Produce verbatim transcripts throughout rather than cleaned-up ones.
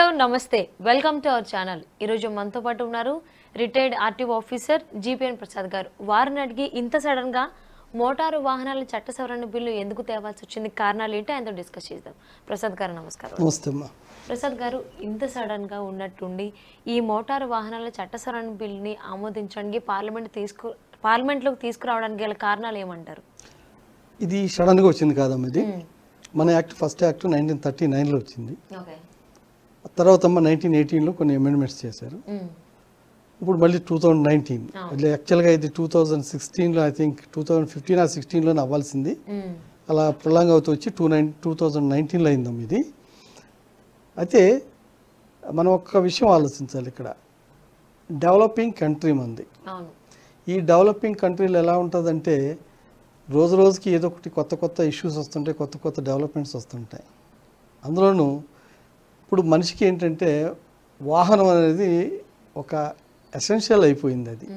నమస్తే welcome to our channel. ఈరోజు మనతో పాటు ఉన్నారు retired RTO officer GPN Prasad గారు. వారిని అడిగి ఇంత సడన్ గా మోటారు వాహనాల చట్ట సవరణ బిల్లు ఎందుకు తేవాల్సి వచ్చింది, కారణాలు ఏంటి ఆయనతో డిస్కస్ చేద్దాం. ప్రసాద్ గారు నమస్కారం. నమస్తే అమ్మా. ప్రసాద్ గారు, ఇంత సడన్ గా ఉన్నట్టుండి ఈ మోటారు వాహనాల చట్ట సవరణ బిల్లుని ఆమోదించడానికి పార్లమెంట్ తీసుకు పార్లమెంట్లోకి తీసుకురావడానికి గల కారణాలు ఏమంటారు? ఇది సడన్గా వచ్చింది కాదమ్మా. ఇది మన act first act nineteen thirty నైన్లో వచ్చింది. తర్వాత అమ్మ నైన్టీన్ ఎయిటీన్లో కొన్ని అమెండ్మెంట్స్ చేశారు. ఇప్పుడు మళ్ళీ టూ థౌజండ్ నైన్టీన్ యాక్చువల్గా ఇది టూ థౌజండ్ సిక్స్టీన్లో I think two thousand fifteen ఆ సిక్స్టీన్లోనే అవ్వాల్సింది. అలా ప్రొలాంగ్ అవుతూ వచ్చి టూ నైన్ టూ థౌజండ్ నైన్టీన్లో అయిందమ్మ ఇది. అయితే మనం ఒక్క విషయం ఆలోచించాలి. ఇక్కడ డెవలపింగ్ కంట్రీ మంది. ఈ డెవలపింగ్ కంట్రీలో ఎలా ఉంటుందంటే రోజు రోజుకి ఏదో ఒకటి కొత్త కొత్త ఇష్యూస్ వస్తుంటాయి, కొత్త కొత్త డెవలప్మెంట్స్ వస్తుంటాయి. అందులోనూ ఇప్పుడు మనిషికి ఏంటంటే వాహనం అనేది ఒక ఎసెన్షియల్ అయిపోయింది. అది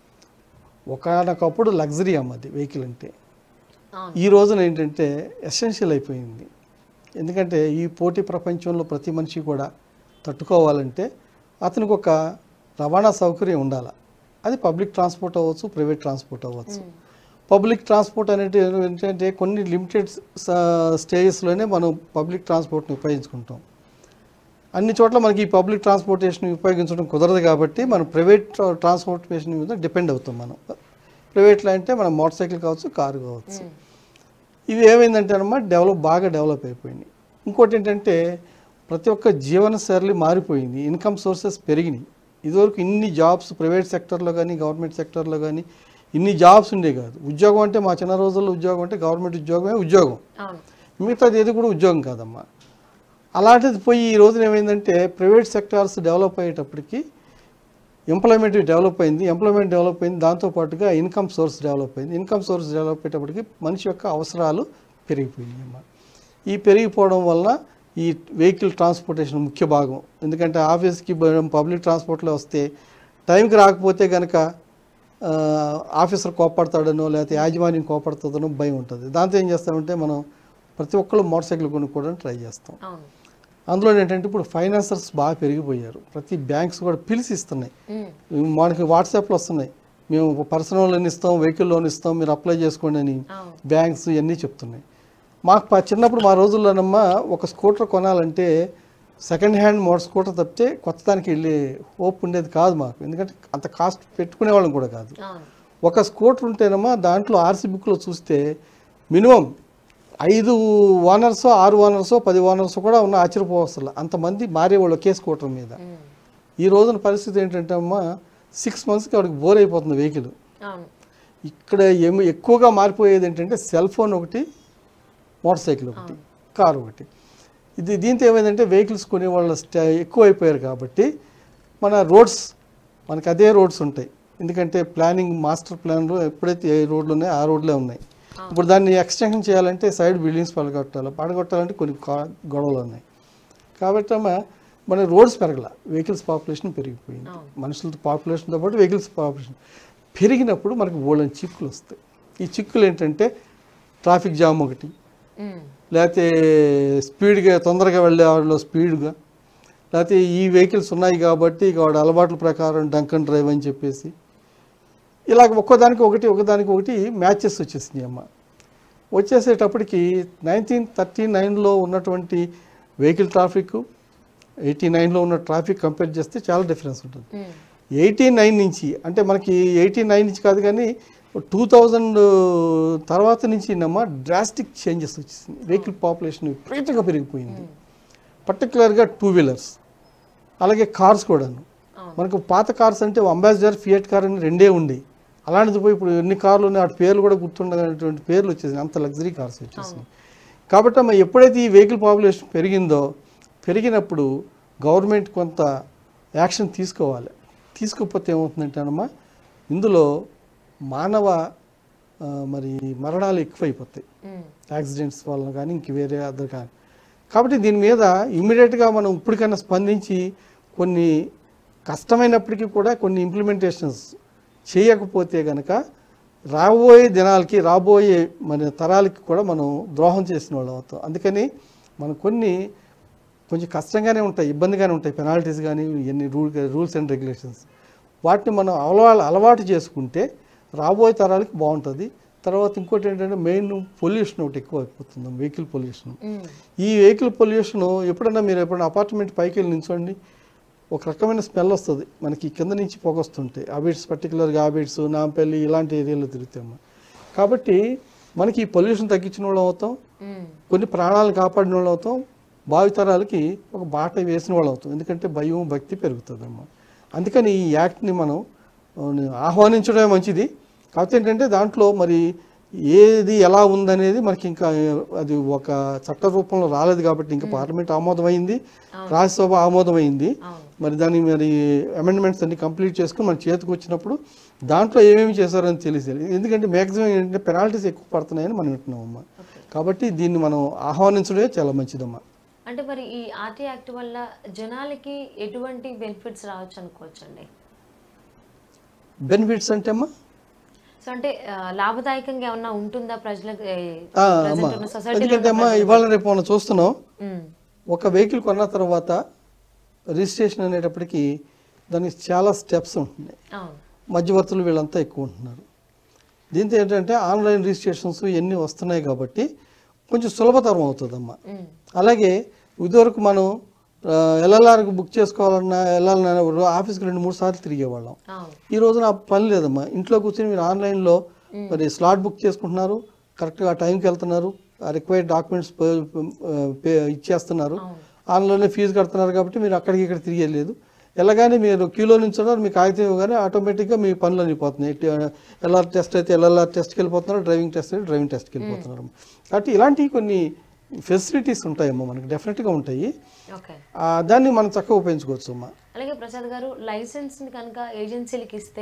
ఒకనొకప్పుడు లగ్జరీ అమ్మది వెహికల్ అంటే. ఈ రోజున ఏంటంటే ఎసెన్షియల్ అయిపోయింది. ఎందుకంటే ఈ పోటీ ప్రపంచంలో ప్రతి మనిషి కూడా తట్టుకోవాలంటే అతనికి ఒక రవాణా సౌకర్యం ఉండాలి. అది పబ్లిక్ ట్రాన్స్పోర్ట్ అవ్వచ్చు, ప్రైవేట్ ట్రాన్స్పోర్ట్ అవ్వచ్చు. పబ్లిక్ ట్రాన్స్పోర్ట్ అనేది ఏంటంటే కొన్ని లిమిటెడ్ స్టేజెస్లోనే మనం పబ్లిక్ ట్రాన్స్పోర్ట్ని ఉపయోగించుకుంటాం. అన్ని చోట్ల మనకి ఈ పబ్లిక్ ట్రాన్స్పోర్టేషన్ ఉపయోగించడం కుదరదు కాబట్టి మనం ప్రైవేట్ ట్రాన్స్పోర్టేషన్ మీద డిపెండ్ అవుతాం. మనం ప్రైవేట్లో అంటే మనం మోటార్ సైకిల్ కావచ్చు, కారు కావచ్చు. ఇవి ఏమైందంటే అన్నమాట డెవలప్ బాగా డెవలప్ అయిపోయింది. ఇంకోటి ఏంటంటే ప్రతి ఒక్క జీవన శైలి మారిపోయింది. ఇన్కమ్ సోర్సెస్ పెరిగినాయి. ఇదివరకు ఇన్ని జాబ్స్ ప్రైవేట్ సెక్టర్లో కానీ గవర్నమెంట్ సెక్టర్లో కానీ ఇన్ని జాబ్స్ ఉండే కాదు. ఉద్యోగం అంటే మా చిన్న రోజుల్లో ఉద్యోగం అంటే గవర్నమెంట్ ఉద్యోగమే ఉద్యోగం, మిగతాది ఏది కూడా ఉద్యోగం కాదమ్మా. అలాంటిది పోయి ఈ రోజున ఏమైందంటే ప్రైవేట్ సెక్టార్స్ డెవలప్ అయ్యేటప్పటికి ఎంప్లాయ్మెంట్ డెవలప్ అయింది. ఎంప్లాయ్మెంట్ డెవలప్ అయింది, దాంతోపాటుగా ఇన్కమ్ సోర్స్ డెవలప్ అయింది. ఇన్కమ్ సోర్స్ డెవలప్ అయ్యేటప్పటికి మనిషి యొక్క అవసరాలు పెరిగిపోయినాయి అమ్మా. ఈ పెరిగిపోవడం వల్ల ఈ వెహికల్ ట్రాన్స్పోర్టేషన్ ముఖ్య భాగం. ఎందుకంటే ఆఫీస్కి పబ్లిక్ ట్రాన్స్పోర్ట్లో వస్తే టైంకి రాకపోతే కనుక ఆఫీసర్ కోపడతాడనో లేకపోతే యాజమాన్యం కోపడుతుందనో భయం ఉంటుంది. దాంతో ఏం చేస్తామంటే మనం ప్రతి ఒక్కళ్ళు మోటార్ సైకిల్ కొనుక్కోవడానికి ట్రై చేస్తాం. అందులో ఏంటంటే ఇప్పుడు ఫైనాన్సర్స్ బాగా పెరిగిపోయారు. ప్రతి బ్యాంక్స్ కూడా పిలిచి ఇస్తున్నాయి. మనకి వాట్సాప్లో వస్తున్నాయి, మేము పర్సనల్ లోన్ ఇస్తాం, వెహికల్ లోన్ ఇస్తాం, మీరు అప్లై చేసుకోండి అని బ్యాంక్స్ ఇవన్నీ చెప్తున్నాయి. మాకు చిన్నప్పుడు మా రోజుల్లోనమ్మా ఒక స్కూటర్ కొనాలంటే సెకండ్ హ్యాండ్ మోటార్ స్కూటర్ తప్పితే కొత్త దానికి వెళ్ళే హోప్ ఉండేది కాదు మాకు. ఎందుకంటే అంత కాస్ట్ పెట్టుకునే వాళ్ళం కూడా కాదు. ఒక స్కూటర్ ఉంటేనమ్మా దాంట్లో ఆర్సీ బుక్లో చూస్తే మినిమం ఐదు ఓనర్సో ఆరు ఓనర్సో పది ఓనర్సో కూడా ఉన్న ఆశ్చర్యపోవసలు అంతమంది మారేవాళ్ళు ఒకే స్కూటర్ మీద. ఈ రోజున పరిస్థితి ఏంటంటే అమ్మా సిక్స్ మంత్స్కి వాడికి బోర్ అయిపోతుంది వెహికల్. ఇక్కడ ఏమి ఎక్కువగా మారిపోయేది ఏంటంటే సెల్ ఫోన్ ఒకటి, మోటార్ సైకిల్ ఒకటి, కారు ఒకటి. ఇది దీంతో ఏమైందంటే వెహికల్స్ కొనే వాళ్ళ స్టా ఎక్కువ అయిపోయారు కాబట్టి మన రోడ్స్ మనకి అదే రోడ్స్ ఉంటాయి. ఎందుకంటే ప్లానింగ్ మాస్టర్ ప్లాన్లో ఎప్పుడైతే ఏ రోడ్లు ఉన్నాయో ఆ రోడ్లే ఉన్నాయి. ఇప్పుడు దాన్ని ఎక్స్టెన్షన్ చేయాలంటే సైడ్ బిల్డింగ్స్ పడగొట్టాలి, పడగొట్టాలంటే కొన్ని గొడవలు ఉన్నాయి. కాబట్టి అమ్మ మన రోడ్స్ పెరగల, వెహికల్స్ పాపులేషన్ పెరిగిపోయింది. మనుషులతో పాపులేషన్తో పాటు వెహికల్స్ పాపులేషన్ పెరిగినప్పుడు మనకు బోల్డెన్ చిక్కులు వస్తాయి. ఈ చిక్కులు ఏంటంటే ట్రాఫిక్ జామ్ ఒకటి, లేకపోతే స్పీడ్గా తొందరగా వెళ్ళే వాళ్ళు స్పీడ్గా, లేకపోతే ఈ వెహికల్స్ ఉన్నాయి కాబట్టి ఇక వాడు అలవాట్ల ప్రకారం డంక్ అండ్ డ్రైవ్ అని చెప్పేసి ఇలాగ ఒక్కదానికి ఒకటి ఒకదానికి ఒకటి మ్యాచెస్ వచ్చేసినాయి అమ్మ. వచ్చేసేటప్పటికి నైన్టీన్ థర్టీ నైన్లో ఉన్నటువంటి వెహికల్ ట్రాఫిక్ ఎయిటీ నైన్లో ఉన్న ట్రాఫిక్ కంపేర్ చేస్తే చాలా డిఫరెన్స్ ఉంటుంది. ఎయిటీ నైన్ నుంచి అంటే మనకి ఎయిటీ నైన్ నుంచి కాదు కానీ టూ థౌజండ్ తర్వాత నుంచి నమ్మ డ్రాస్టిక్ చేంజెస్ వచ్చేసింది. వెహికల్ పాపులేషన్ విపరీతంగా పెరిగిపోయింది. పర్టికులర్గా టూ వీలర్స్ అలాగే కార్స్ కూడాను. మనకు పాత కార్స్ అంటే అంబాసిడర్, ఫియట్ కార్ అని రెండే ఉండే. అలాంటిది పోయి ఇప్పుడు ఎన్ని కార్లు ఉన్నాయి వాటి పేర్లు కూడా గుర్తుండగలటువంటి పేర్లు వచ్చేసినాయి. అంత లగ్జరీ కార్స్ వచ్చేసినాయి. కాబట్టి అమ్మ ఎప్పుడైతే ఈ వెహికల్ పాపులేషన్ పెరిగిందో పెరిగినప్పుడు గవర్నమెంట్ కొంత యాక్షన్ తీసుకోవాలి. తీసుకోకపోతే ఏమవుతుందంటే అమ్మా ఇందులో మానవ మరి మరణాలు ఎక్కువైపోతాయి యాక్సిడెంట్స్ వల్ల కానీ ఇంక వేరే అదర్ కానీ. కాబట్టి దీని మీద ఇమ్మీడియట్గా మనం ఇప్పటికైనా స్పందించి కొన్ని కష్టమైనప్పటికీ కూడా కొన్ని ఇంప్లిమెంటేషన్స్ చేయకపోతే కనుక రాబోయే దినాలకి రాబోయే మన తరాలకి కూడా మనం ద్రోహం చేసిన వాళ్ళు అవుతాం. అందుకని మనం కొన్ని కొంచెం కష్టంగానే ఉంటాయి, ఇబ్బందిగానే ఉంటాయి, పెనాల్టీస్ కానీ ఎన్ని రూల్ రూల్స్ అండ్ రెగ్యులేషన్స్. వాటిని మనం అలవా అలవాటు చేసుకుంటే రాబోయే తరాలకి బాగుంటుంది. తర్వాత ఇంకోటి ఏంటంటే మెయిన్ పొల్యూషన్ ఒకటి ఎక్కువ అయిపోతుంది, వెహికల్ పొల్యూషన్. ఈ వెహికల్ పొల్యూషన్ ఎప్పుడన్నా మీరు ఎప్పుడైనా అపార్ట్మెంట్ పైకి వెళ్ళి నిల్చోండి, ఒక రకమైన స్మెల్ వస్తుంది మనకి కింద నుంచి పొగ వస్తుంటాయి. ఆబిడ్స్ పర్టికులర్గా ఆబిడ్స్, నాంపల్లి ఇలాంటి ఏరియాలో తిరుగుతాము. కాబట్టి మనకి ఈ పొల్యూషన్ తగ్గించిన వాళ్ళు అవుతాం, కొన్ని ప్రాణాలను కాపాడిన వాళ్ళు అవుతాం, భావితరాలకి ఒక బాట వేసిన వాళ్ళు అవుతాం. ఎందుకంటే భయం భక్తి పెరుగుతుందమ్మా. అందుకని ఈ యాక్ట్ని మనం ఆహ్వానించడమే మంచిది. కాకపోతే ఏంటంటే దాంట్లో మరి ఏది ఎలా ఉందనేది మనకి ఇంకా అది ఒక చట్ట రూపంలో రాలేదు కాబట్టి ఇంకా పార్లమెంట్ ఆమోదమైంది, రాజ్యసభ ఆమోదమైంది. మరి దాన్ని మరి అమెండ్మెంట్స్ అన్ని కంప్లీట్ చేసుకుని మన చేతికి వచ్చినప్పుడు దాంట్లో ఏమేమి చేశారని తెలిసేది. ఎందుకంటే మ్యాక్సిమం ఏంటంటే పెనాల్టీస్ ఎక్కువ పడుతున్నాయని మనం వింటున్నామమ్మా. కాబట్టి దీన్ని మనం ఆహ్వానించడమే చాలా మంచిదమ్మా. అంటే మరి ఈ ఆర్టీ యాక్ట్ వల్ల జనాలకి ఎటువంటి బెనిఫిట్స్ రావచ్చు అనుకోవచ్చు అండి? బెనిఫిట్స్ అంటే అమ్మా సో అంటే లాభదాయకంగా ఏమన్నా ఉంటుందా ప్రజలకు? ఎందుకంటే అమ్మా ఇవాళ రేపు మనం చూస్తున్నాం, ఒక వెహికల్ కొన్న తర్వాత రిజిస్ట్రేషన్ అనేటప్పటికీ దానికి చాలా స్టెప్స్ ఉంటున్నాయి, మధ్యవర్తులు వీళ్ళంతా ఎక్కువ ఉంటున్నారు. దీంతో ఏంటంటే ఆన్లైన్ రిజిస్ట్రేషన్స్ ఇవన్నీ వస్తున్నాయి కాబట్టి కొంచెం సులభతరం అవుతుందమ్మా. అలాగే ఇదివరకు మనం ఎల్ఎల్ఆర్కి బుక్ చేసుకోవాలన్నా వెళ్ళాలన్నా ఆఫీస్కి రెండు మూడు సార్లు తిరిగేవాళ్ళం. ఈ రోజున ఆ పని లేదమ్మా, ఇంట్లో కూర్చొని మీరు ఆన్లైన్లో మరి స్లాట్ బుక్ చేసుకుంటున్నారు, కరెక్ట్గా ఆ టైంకి వెళ్తున్నారు, ఆ రిక్వైర్డ్ డాక్యుమెంట్స్ పే ఇచ్చేస్తున్నారు, ఆన్లైన్లో ఫీజు కడుతున్నారు. కాబట్టి మీరు అక్కడికి ఇక్కడ తిరిగేయలేదు. ఎలాగానే మీరు క్యూలో నిల్చున్నారు, మీ కాగితం ఇవ్వగానే ఆటోమేటిక్గా మీ పనులు అయిపోతున్నాయి. ఎల్ఆర్ టెస్ట్ అయితే ఎల్ఎల్ఆర్ టెస్ట్కి వెళ్ళిపోతున్నారు, డ్రైవింగ్ టెస్ట్ అయితే డ్రైవింగ్ టెస్ట్కి వెళ్ళిపోతున్నారు. కాబట్టి ఇలాంటివి కొన్ని ఫెసిలిటీస్ ఉంటాయమ్మా, మనకి డెఫినెట్గా ఉంటాయి. దాన్ని మనం చక్కగా ఉపయోగించుకోవచ్చు అమ్మా. అలాగే ప్రసాద్ గారు, లైసెన్స్ కనుక ఏజెన్సీలకు ఇస్తే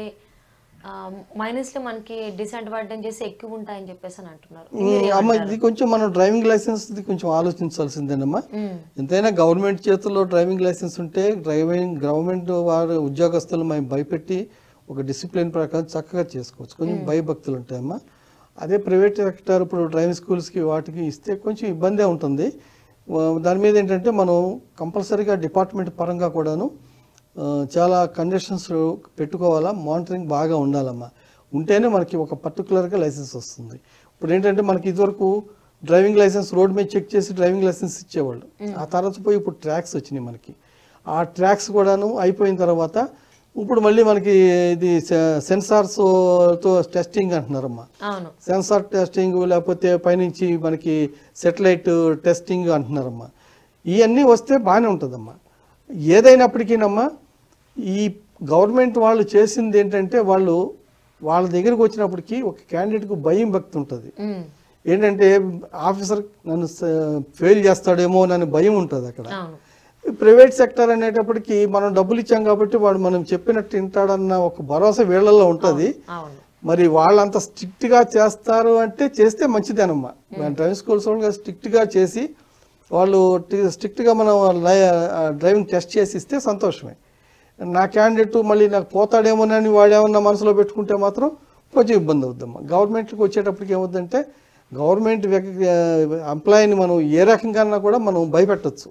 మైనస్లో మనకి డిసడ్వాంటేజెస్ ఎక్కువ ఉంటాయని చెప్పేసి అని అంటున్నారు. అమ్మ ఇది కొంచెం మనం డ్రైవింగ్ లైసెన్స్ కొంచెం ఆలోచించాల్సిందేనమ్మా. ఎంతైనా గవర్నమెంట్ చేతుల్లో డ్రైవింగ్ లైసెన్స్ ఉంటే డ్రైవింగ్ గవర్నమెంట్ వారి ఉద్యోగస్తులు మేము భయపెట్టి ఒక డిసిప్లిన్ ప్రకారం చక్కగా చేసుకోవచ్చు. కొంచెం భయభక్తులు ఉంటాయమ్మా. అదే ప్రైవేట్ సెక్టర్ ఇప్పుడు డ్రైవింగ్ స్కూల్స్కి వాటికి ఇస్తే కొంచెం ఇబ్బందే ఉంటుంది. దాని మీద ఏంటంటే మనం కంపల్సరీగా డిపార్ట్మెంట్ పరంగా కూడాను చాలా కండిషన్స్ పెట్టుకోవాలా, మానిటరింగ్ బాగా ఉండాలమ్మా. ఉంటేనే మనకి ఒక పర్టికులర్గా లైసెన్స్ వస్తుంది. ఇప్పుడు ఏంటంటే మనకి ఇదివరకు డ్రైవింగ్ లైసెన్స్ రోడ్ మీద చెక్ చేసి డ్రైవింగ్ లైసెన్స్ ఇచ్చేవాళ్ళు. ఆ తర్వాత పోయి ఇప్పుడు ట్రాక్స్ వచ్చినాయి మనకి. ఆ ట్రాక్స్ కూడాను అయిపోయిన తర్వాత ఇప్పుడు మళ్ళీ మనకి ఇది సెన్సార్స్తో టెస్టింగ్ అంటున్నారమ్మా. సెన్సార్ టెస్టింగ్ లేకపోతే పైనుంచి మనకి సెటిలైట్ టెస్టింగ్ అంటున్నారమ్మా. ఇవన్నీ వస్తే బాగానే ఉంటుందమ్మా. ఏదైనప్పటికీనమ్మా ఈ గవర్నమెంట్ వాళ్ళు చేసింది ఏంటంటే వాళ్ళు వాళ్ళ దగ్గరకు వచ్చినప్పటికీ ఒక క్యాండిడేట్కు భయం భక్తి ఉంటుంది. ఏంటంటే ఆఫీసర్ నన్ను ఫెయిల్ చేస్తాడేమో అని భయం ఉంటుంది అక్కడ. ప్రైవేట్ సెక్టర్ అనేటప్పటికి మనం డబ్బులు ఇచ్చాం కాబట్టి వాడు మనం చెప్పినట్టు వింటాడన్న ఒక భరోసా వీళ్ళల్లో ఉంటుంది. మరి వాళ్ళంత స్ట్రిక్ట్గా చేస్తారు అంటే చేస్తే మంచిదేనమ్మా. డ్రైవింగ్ స్కూల్స్ స్ట్రిక్ట్గా చేసి వాళ్ళు స్ట్రిక్ట్గా మనం డ్రైవింగ్ టెస్ట్ చేసి ఇస్తే సంతోషమే. నా క్యాండిడేట్ మళ్ళీ నాకు పోతాడేమోనని వాడు ఏమన్నా మనసులో పెట్టుకుంటే మాత్రం కొంచెం ఇబ్బంది అవుద్దమ్మా. గవర్నమెంట్కి వచ్చేటప్పటికి ఏమవుతుందంటే గవర్నమెంట్ ఎంప్లాయీని మనం ఏ రకంగా కూడా మనం భయపెట్టచ్చు.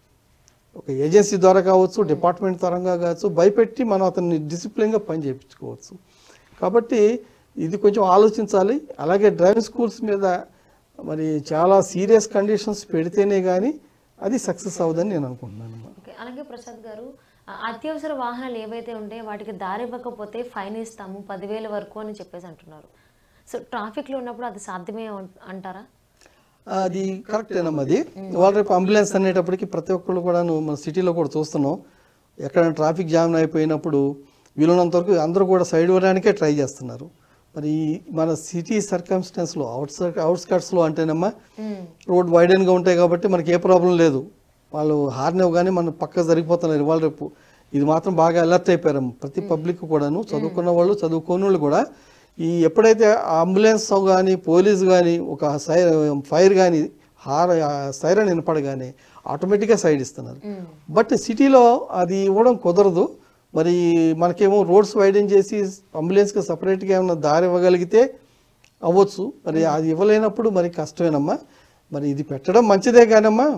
ఒక ఏజెన్సీ ద్వారా కావచ్చు, డిపార్ట్మెంట్ పరంగా కావచ్చు, భయపెట్టి మనం అతన్ని డిసిప్లిన్గా పని చేయించుకోవచ్చు. కాబట్టి ఇది కొంచెం ఆలోచించాలి. అలాగే డ్రైవింగ్ స్కూల్స్ మీద మరి చాలా సీరియస్ కండిషన్స్ పెడితేనే కానీ అది సక్సెస్ అవ్వదని నేను అనుకుంటున్నాను. అలాగే ప్రసాద్ గారు, అత్యవసర వాహనాలు ఏవైతే ఉంటాయో వాటికి దారి ఇవ్వకపోతే ఫైన్ ఇస్తాము పదివేల వరకు అని చెప్పేసి అంటున్నారు. సో ట్రాఫిక్లో ఉన్నప్పుడు అది సాధ్యమే అంటారా? అది కరెక్టేనమ్మా. అది వాళ్ళ రేపు అంబులెన్స్ అనేటప్పటికి ప్రతి ఒక్కళ్ళు కూడా మన సిటీలో కూడా చూస్తున్నాం. ఎక్కడైనా ట్రాఫిక్ జామ్ అయిపోయినప్పుడు వీలున్నంత వరకు అందరూ కూడా సైడ్ ఇవ్వడానికే ట్రై చేస్తున్నారు. మరి మన సిటీ సర్కమ్స్టెన్స్లో అవుట్ అవుట్స్కట్స్లో అంటేనమ్మా రోడ్ వైడెన్గా ఉంటాయి కాబట్టి మనకి ఏ ప్రాబ్లం లేదు. వాళ్ళు హార్న్ ఇవ్వగానే మన పక్క జరిగిపోతున్నారు. ఇవాళ రేపు ఇది మాత్రం బాగా అలర్ట్ అయిపోయారు ప్రతి పబ్లిక్ కూడాను, చదువుకున్న వాళ్ళు చదువుకోని వాళ్ళు కూడా. ఈ ఎప్పుడైతే అంబులెన్స్ కానీ పోలీస్ కానీ ఒక సై ఫైర్ కానీ హార్ సైరన్ వినపడగానే ఆటోమేటిక్గా సైడ్ ఇస్తున్నారు. బట్ సిటీలో అది ఇవ్వడం కుదరదు. మరి మనకేమో రోడ్స్ వైడెన్ చేసి అంబులెన్స్కి సపరేట్గా ఏమైనా దారి ఇవ్వగలిగితే అవ్వచ్చు. మరి అది ఇవ్వలేనప్పుడు మరి కష్టమేనమ్మా. మరి ఇది పెట్టడం మంచిదే కానమ్మా,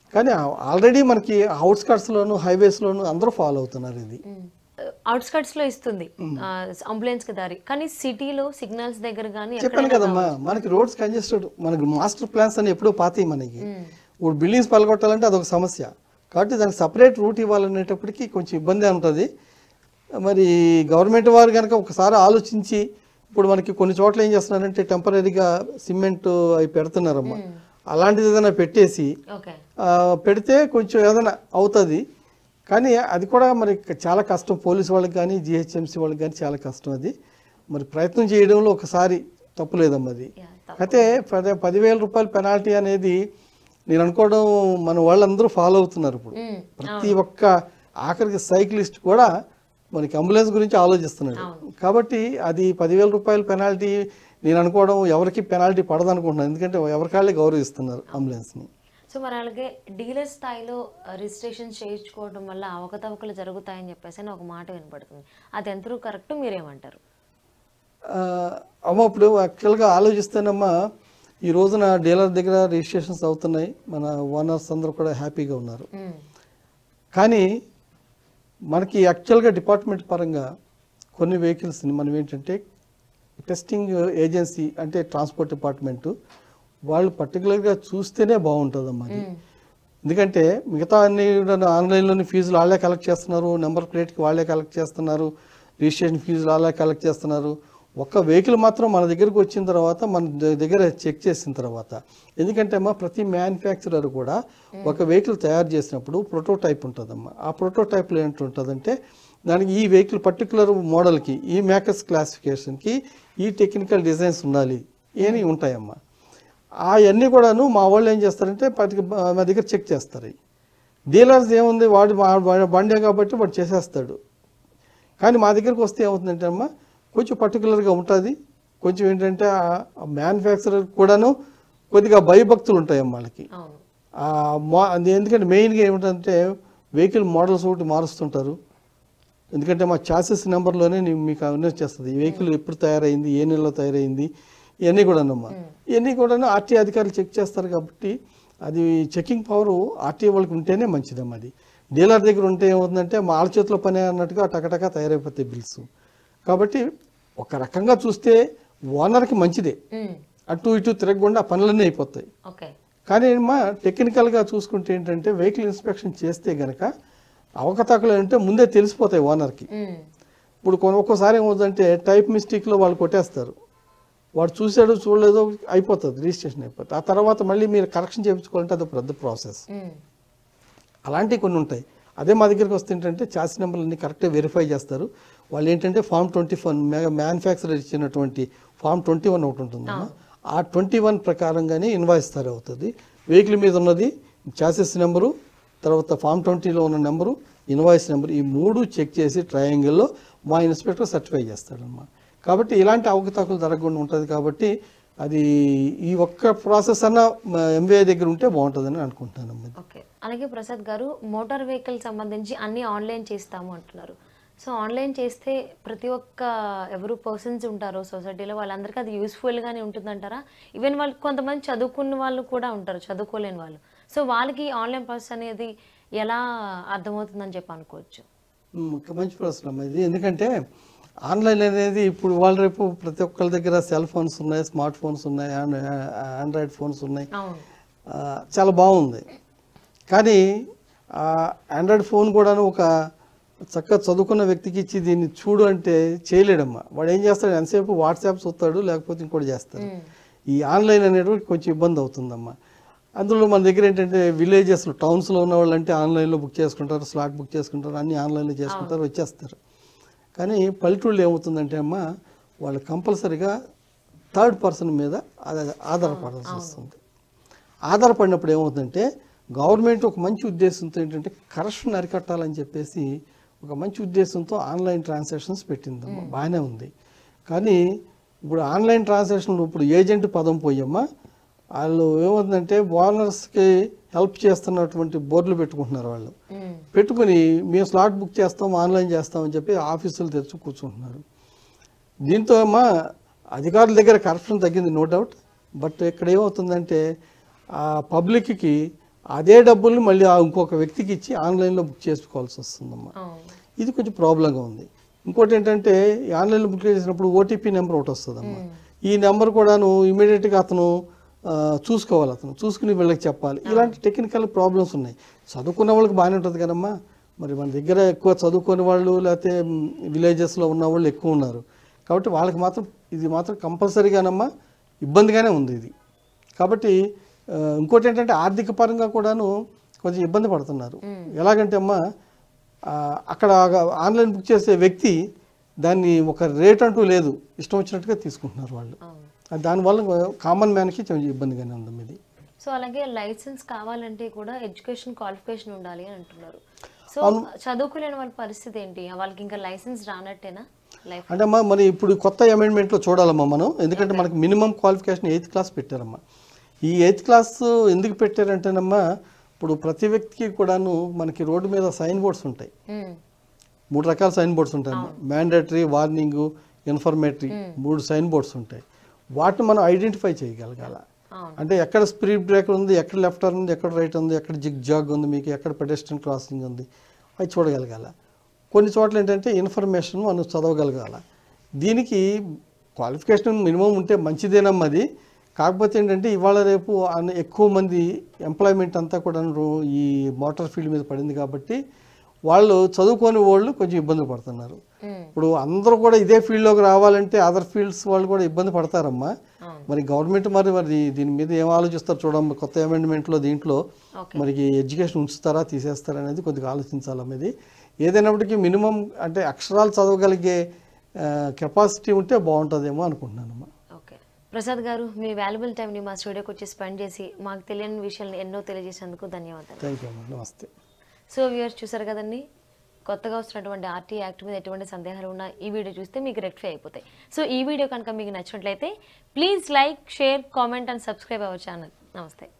కానీ ఆల్రెడీ మనకి అవుట్స్కట్స్లోను హైవేస్లోను అందరూ ఫాలో అవుతున్నారు ఇది. అవుట్స్కట్స్ లో ఇస్తుంది అంబులెన్స్ కి దారి, కానీ సిటీలో సిగ్నల్స్ దగ్గర కానీ చెప్పాను కదమ్మా, మనకి రోడ్స్ కంజెస్టెడ్, మనకి మాస్టర్ ప్లాన్స్ అని ఎప్పుడూ పాతాయి మనకి. ఇప్పుడు బిల్డింగ్స్ పలగొట్టాలంటే అదొక సమస్య, కాబట్టి దానికి సపరేట్ రూట్ ఇవ్వాలనేటప్పటికీ కొంచెం ఇబ్బంది ఉంటుంది. మరి గవర్నమెంట్ వారు కనుక ఒకసారి ఆలోచించి, ఇప్పుడు మనకి కొన్ని చోట్ల ఏం చేస్తున్నారంటే టెంపరీగా సిమెంట్ అవి పెడుతున్నారమ్మా, అలాంటిది ఏదైనా పెట్టేసి పెడితే కొంచెం ఏదైనా అవుతుంది. కానీ అది కూడా మరి చాలా కష్టం, పోలీసు వాళ్ళకి కానీ జిహెచ్ఎంసీ వాళ్ళకి కానీ చాలా కష్టం. అది మరి ప్రయత్నం చేయడంలో ఒకసారి తప్పులేదమ్మా. అది అయితే పది పదివేల రూపాయల పెనాల్టీ అనేది నేను అనుకోవడం మన వాళ్ళందరూ ఫాలో అవుతున్నారు ఇప్పుడు. ప్రతి ఒక్క ఆఖరికి సైక్లిస్ట్ కూడా మనకి అంబులెన్స్ గురించి ఆలోచిస్తున్నాడు. కాబట్టి అది పదివేల రూపాయల పెనాల్టీ నేను అనుకోవడం ఎవరికి పెనాల్టీ పడదు అనుకుంటున్నాను, ఎందుకంటే ఎవరికాళ్ళే గౌరవిస్తున్నారు అంబులెన్స్ని. సో మరి అలాగే డీలర్ స్థాయిలో రిజిస్ట్రేషన్ చేయించుకోవడం వల్ల అవకతవకలు జరుగుతాయని చెప్పేసి అని ఒక మాట వినపడుతుంది, అది ఎంతవరకు కరెక్ట్, మీరేమంటారు? అమ్మ ఇప్పుడు యాక్చువల్గా ఆలోచిస్తేనమ్మా, ఈ రోజున డీలర్ దగ్గర రిజిస్ట్రేషన్స్ అవుతున్నాయి, మన ఓనర్స్ అందరూ కూడా హ్యాపీగా ఉన్నారు. కానీ మనకి యాక్చువల్గా డిపార్ట్మెంట్ పరంగా కొన్ని వెహికల్స్ని మనం ఏంటంటే టెస్టింగ్ ఏజెన్సీ అంటే ట్రాన్స్పోర్ట్ డిపార్ట్మెంటు వాళ్ళు పర్టికులర్గా చూస్తేనే బాగుంటుందమ్మా అది. ఎందుకంటే మిగతా అన్ని ఆన్లైన్లోని ఫీజులు వాళ్ళే కలెక్ట్ చేస్తున్నారు, నెంబర్ ప్లేట్కి వాళ్ళే కలెక్ట్ చేస్తున్నారు, రిజిస్ట్రేషన్ ఫీజులు వాళ్ళే కలెక్ట్ చేస్తున్నారు. ఒక్క వెహికల్ మాత్రం మన దగ్గరకు వచ్చిన తర్వాత మన దగ్గర చెక్ చేసిన తర్వాత, ఎందుకంటే అమ్మా ప్రతి మ్యానుఫ్యాక్చరర్ కూడా ఒక వెహికల్ తయారు చేసినప్పుడు ప్రోటోటైప్ ఉంటుందమ్మా. ఆ ప్రోటోటైప్లో ఏంటి ఉంటుందంటే దానికి ఈ వెహికల్ పర్టికులర్ మోడల్కి, ఈ మేకర్స్ క్లాసిఫికేషన్కి ఈ టెక్నికల్ డిజైన్స్ ఉండాలి అని ఉంటాయమ్మా. అవన్నీ కూడాను మా వాళ్ళు ఏం చేస్తారంటే పర్టికు మా దగ్గర చెక్ చేస్తారు. డీలర్స్ ఏముంది, వాడు బండే కాబట్టి వాడు చేసేస్తాడు. కానీ మా దగ్గరకు వస్తే ఏమవుతుందంటే అమ్మా కొంచెం పర్టికులర్గా ఉంటుంది, కొంచెం ఏంటంటే మ్యానుఫ్యాక్చరర్ కూడాను కొద్దిగా భయభక్తులు ఉంటాయమ్మా వాళ్ళకి. ఎందుకంటే మెయిన్గా ఏమిటంటే వెహికల్ మోడల్స్ ఒకటి మారుస్తుంటారు, ఎందుకంటే మా చాసెస్ నెంబర్లోనే మీకు అవేర్నెస్ చేస్తుంది ఈ వెహికల్ ఎప్పుడు తయారైంది, ఏ నెలలో తయారైంది, ఇవన్నీ కూడానమ్మా. ఇవన్నీ కూడా ఆర్టీ అధికారులు చెక్ చేస్తారు. కాబట్టి అది చెకింగ్ పవర్ ఆర్టీ వాళ్ళకి ఉంటేనే మంచిదమ్మా. అది డీలర్ దగ్గర ఉంటే ఏమవుతుందంటే మా ఆళ్ళ చేతిలో పని అన్నట్టుగా టకటకా తయారైపోతాయి బిల్స్. కాబట్టి ఒక రకంగా చూస్తే ఓనర్కి మంచిదే, అటు ఇటు తిరగకుండా పనులన్నీ అయిపోతాయి. కానీ మా టెక్నికల్గా చూసుకుంటే ఏంటంటే వెహికల్ ఇన్స్పెక్షన్ చేస్తే గనక అవకతవకలు అంటే ముందే తెలిసిపోతాయి ఓనర్కి. ఇప్పుడు ఒక్కోసారి ఏమవుతుందంటే టైప్ మిస్టేక్లో వాళ్ళు కొట్టేస్తారు, వాడు చూసాడు చూడలేదో అయిపోతుంది, రిజిస్ట్రేషన్ అయిపోతుంది. ఆ తర్వాత మళ్ళీ మీరు కరెక్షన్ చేయించుకోవాలంటే అది పెద్ద ప్రాసెస్. అలాంటివి కొన్ని ఉంటాయి. అదే మా దగ్గరికి వస్తే ఏంటంటే చాసి నెంబర్లన్నీ కరెక్ట్గా వెరిఫై చేస్తారు. వాళ్ళు ఏంటంటే ఫామ్ ట్వంటీ వన్ మ్యానుఫ్యాక్చరర్ ఇచ్చినటువంటి ఫామ్ ట్వంటీ వన్ ఒకటి ఉంటుంది, ఆ ట్వంటీ వన్ ప్రకారంగానే ఇన్వాయిస్ తయారు అవుతుంది. వెహికల్ మీద ఉన్నది చాసెస్ నెంబరు, తర్వాత ఫామ్ ట్వంటీలో ఉన్న నెంబరు, ఇన్వాయిస్ నెంబర్, ఈ మూడు చెక్ చేసి ట్రయాంగిల్లో మా ఇన్స్పెక్టర్ సర్టిఫై చేస్తాడమ్మా. కాబట్టి ఇలాంటి అవకతవకలు జరగకుండా ఉంటుంది. కాబట్టి అది ఈ ఒక్క ప్రాసెస్ అన్న ఎంవీఐ దగ్గర ఉంటే బాగుంటుందని అనుకుంటున్నాను. ఓకే, అలాగే ప్రసాద్ గారు మోటార్ వెహికల్ సంబంధించి అన్ని ఆన్లైన్ చేస్తాము అంటున్నారు. సో ఆన్లైన్ చేస్తే ప్రతి ఒక్క ఎవరు పర్సన్స్ ఉంటారో సొసైటీలో వాళ్ళందరికీ అది యూస్ఫుల్గానే ఉంటుందంటారా? ఈవెన్ వాళ్ళు కొంతమంది చదువుకున్న వాళ్ళు కూడా ఉంటారు, చదువుకోలేని వాళ్ళు. సో వాళ్ళకి ఆన్లైన్ ప్రాసెస్ అనేది ఎలా అర్థమవుతుందని చెప్పి అనుకోవచ్చు? మంచి ప్రశ్న ఇది. ఎందుకంటే ఆన్లైన్ అనేది ఇప్పుడు వాళ్ళ రేపు ప్రతి ఒక్కరి దగ్గర సెల్ ఫోన్స్ ఉన్నాయి, స్మార్ట్ ఫోన్స్ ఉన్నాయి, ఆండ్రాయిడ్ ఫోన్స్ ఉన్నాయి, చాలా బాగుంది. కానీ ఆండ్రాయిడ్ ఫోన్ కూడాను ఒక చక్కగా చదువుకున్న వ్యక్తికి ఇచ్చి దీన్ని చూడు అంటే చేయలేడమ్మా. వాడు ఏం చేస్తాడు, ఎంతసేపు వాట్సాప్ చూస్తాడు, లేకపోతే ఇంకోటి చేస్తాడు. ఈ ఆన్లైన్ అనేటువంటి కొంచెం ఇబ్బంది అవుతుందమ్మా. అందులో మన దగ్గర ఏంటంటే విలేజెస్లో టౌన్స్లో ఉన్న వాళ్ళు అంటే ఆన్లైన్లో బుక్ చేసుకుంటారు, స్లాట్ బుక్ చేసుకుంటారు, అన్నీ ఆన్లైన్లో చేసుకుంటారు, వచ్చేస్తారు. కానీ పల్లెటూళ్ళు ఏమవుతుందంటే అమ్మ వాళ్ళు కంపల్సరీగా థర్డ్ పర్సన్ మీద ఆధారపడాల్సి వస్తుంది. ఆధారపడినప్పుడు ఏమవుతుందంటే గవర్నమెంట్ ఒక మంచి ఉద్దేశంతో ఏంటంటే కరప్షన్ అరికట్టాలని చెప్పేసి ఒక మంచి ఉద్దేశంతో ఆన్లైన్ ట్రాన్సాక్షన్స్ పెట్టిందమ్మా, బాగానే ఉంది. కానీ ఇప్పుడు ఆన్లైన్ ట్రాన్సాక్షన్లు ఇప్పుడు ఏజెంట్ పదం పోయమ్మా, వాళ్ళు ఏమవుతుందంటే ఓనర్స్కి హెల్ప్ చేస్తున్నటువంటి బోర్డులు పెట్టుకుంటున్నారు. వాళ్ళు పెట్టుకుని మేము స్లాట్ బుక్ చేస్తాం, ఆన్లైన్ చేస్తామని చెప్పి ఆఫీసులు తెచ్చి కూర్చుంటున్నారు. దీంతో అమ్మా అధికారుల దగ్గర కరప్షన్ తగ్గింది, నో డౌట్. బట్ ఇక్కడ ఏమవుతుందంటే ఆ పబ్లిక్కి అదే డబ్బుల్ని మళ్ళీ ఆ ఇంకొక వ్యక్తికి ఇచ్చి ఆన్లైన్లో బుక్ చేసుకోవాల్సి వస్తుందమ్మా. ఇది కొంచెం ప్రాబ్లంగా ఉంది. ఇంకోటి ఏంటంటే ఈ ఆన్లైన్లో బుక్ చేసినప్పుడు ఓటీపీ నెంబర్ ఒకటి వస్తుందమ్మా. ఈ నెంబర్ కూడాను ఇమీడియట్గా అతను ఆ, చూసుకోవాలి, అతను చూసుకుని వీళ్ళకి చెప్పాలి. ఇలాంటి టెక్నికల్ ప్రాబ్లమ్స్ ఉన్నాయి. చదువుకున్న వాళ్ళకి బాగానే ఉంటుంది కదమ్మా, మరి మన దగ్గర ఎక్కువ చదువుకునే వాళ్ళు లేకపోతే విలేజెస్లో ఉన్న వాళ్ళు ఎక్కువ ఉన్నారు కాబట్టి వాళ్ళకి మాత్రం ఇది మాత్రం కంపల్సరీగానమ్మా ఇబ్బందిగానే ఉంది ఇది. కాబట్టి ఆ, ఇంకోటి ఏంటంటే ఆర్థిక పరంగా కూడాను కొంచెం ఇబ్బంది పడుతున్నారు. ఎలాగంటే అమ్మా ఆ, అక్కడ ఆన్లైన్ బుక్ చేసే వ్యక్తి దాన్ని ఒక రేట్ అంటూ లేదు, ఇష్టం వచ్చినట్టుగా తీసుకుంటున్నారు వాళ్ళు. దానివల్ల కామన్ మ్యాన్కి కొంచెం ఇబ్బందిగానే ఉంది ఇది. సో అలాగే లైసెన్స్ కావాలంటే కూడా ఎడ్యుకేషన్ క్వాలిఫికేషన్ ఉండాలి అని అంటున్నారు. సో చదువుకోలేని వాళ్ళ పరిస్థితి ఏంటి? వాళ్ళకి ఇంకా లైసెన్స్ రానట్టేనా? అంటే అమ్మా మరి ఇప్పుడు కొత్త అమెండ్మెంట్లో చూడాలమ్మా మనం, ఎందుకంటే మనకి మినిమం క్వాలిఫికేషన్ ఎయిత్ క్లాస్ పెట్టారమ్మా. ఈ ఎయిత్ క్లాస్ ఎందుకు పెట్టారంటేనమ్మా, ఇప్పుడు ప్రతి వ్యక్తికి కూడాను మనకి రోడ్డు మీద సైన్ బోర్డ్స్ ఉంటాయి, మూడు రకాల సైన్ బోర్డ్స్ ఉంటాయి. మ్యాండేటరీ, వార్నింగ్, ఇన్ఫర్మేటరీ, మూడు సైన్ బోర్డ్స్ ఉంటాయి. వాటిని మనం ఐడెంటిఫై చేయగలగాల. అంటే ఎక్కడ స్పీడ్ బ్రేకర్ ఉంది, ఎక్కడ లెఫ్ట్ టర్న్ ఉంది, ఎక్కడ రైట్ ఉంది, ఎక్కడ జిగ్ జాగ్ ఉంది, మీకు ఎక్కడ పెడెస్ట్రియన్ క్రాసింగ్ ఉంది, అవి చూడగలగాల. కొన్ని చోట్ల ఏంటంటే ఇన్ఫర్మేషన్ మనం చదవగలగాల. దీనికి క్వాలిఫికేషన్ మినిమం ఉంటే మంచిదేనమ్మా అది. కాకపోతే ఏంటంటే ఇవాళ రేపు ఎక్కువ మంది ఎంప్లాయ్మెంట్ అంతా కూడా ఈ మోటార్ ఫీల్డ్ మీద పడింది కాబట్టి వాళ్ళు చదువుకోని వాళ్ళు కొంచెం ఇబ్బందులు పడుతున్నారు. ఇప్పుడు అందరూ కూడా ఇదే ఫీల్డ్లోకి రావాలంటే అదర్ ఫీల్డ్స్ వాళ్ళు కూడా ఇబ్బంది పడతారమ్మా. మరి గవర్నమెంట్ మరి మరి దీని మీద ఏం ఆలోచిస్తారు చూడమ్మా, కొత్త అమెండ్మెంట్లో దీంట్లో మనకి ఎడ్యుకేషన్ ఉంచుతారా తీసేస్తారా అనేది కొద్దిగా ఆలోచించాలమ్మా. ఇది ఏదైనప్పటికీ మినిమం అంటే అక్షరాలు చదవగలిగే కెపాసిటీ ఉంటే బాగుంటుందేమో అనుకుంటున్నానమ్మా. ఓకే ప్రసాద్ గారు, మీ వాల్యుబుల్ టైంని మా స్టూడియోకి వచ్చి స్పెండ్ చేసి మాకు తెలియని విషయాలను ఎన్నో తెలియజేసేందుకు ధన్యవాదాలు. థ్యాంక్ యూ అమ్మా, నమస్తే. సో వ్యూయర్స్ చూసారు కదండి, కొత్తగా వస్తున్నటువంటి ఆర్టీ యాక్ట్ మీద ఎటువంటి సందేహాలు ఉన్నా ఈ వీడియో చూస్తే మీకు రెక్టిఫై అయిపోతాయి. సో ఈ వీడియో కనుక మీకు నచ్చినట్లయితే please like, share, comment and subscribe our channel. నమస్తే.